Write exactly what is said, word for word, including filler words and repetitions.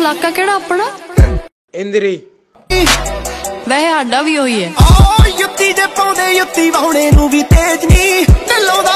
इलाका केड़ा अपना? इंद्री। वैसे साडा भी ओही है। युत्ती जे पाउंदे युत्ती वाहुणे नूं भी तेज नी दिलों दा